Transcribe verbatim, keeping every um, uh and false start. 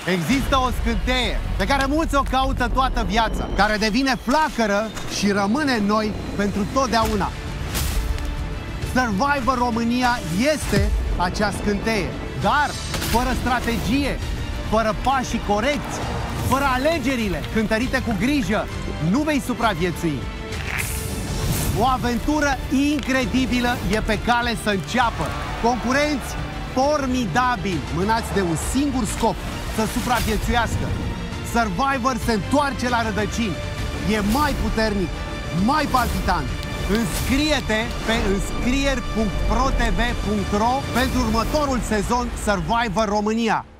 Există o scânteie pe care mulți o caută toată viața, care devine flacără și rămâne în noi pentru totdeauna. Survivor România este acea scânteie, dar fără strategie, fără pașii corecți, fără alegerile cântărite cu grijă, nu vei supraviețui. O aventură incredibilă e pe cale să înceapă. Concurenți formidabili, mânați de un singur scop, să supraviețuiască. Survivor se întoarce la rădăcini. E mai puternic, mai palpitant. Înscrie-te pe înscrieri punct pro t v punct ro pentru următorul sezon Survivor România.